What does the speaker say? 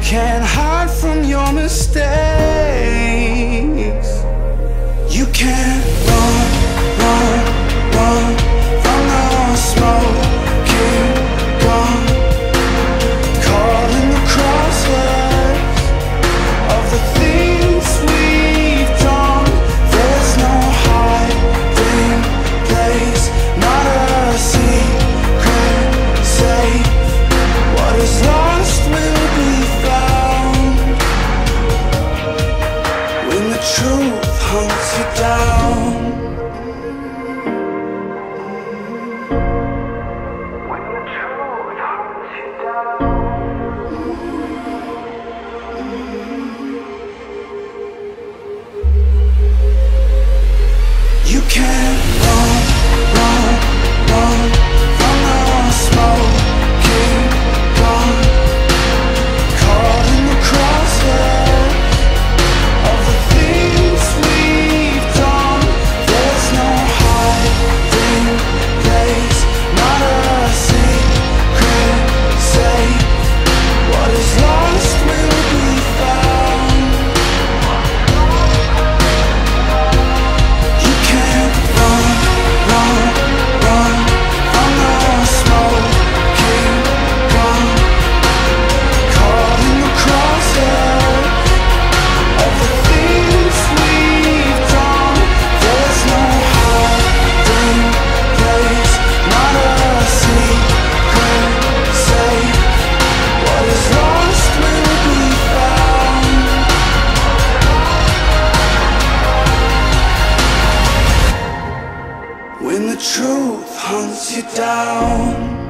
can't hide from your mistakes. You can't run, run, run from the smoke. Keep on caught in the crosshairs of the things we've done. There's no hiding place, not a secret safe. What is lost will be found when the truth hunts you down. When the truth hunts you down. You can't run, run, run from the smoke. Keep on caught in the crosshairs of the things we've done. There's no hiding place, not a secret safe. What is lost will be found. You can't run, run, run from the smoke. Keep on caught in the crosshairs of the things we've done. There's no hiding place, not a secret safe. What is lost will be found. When the truth hunts you down.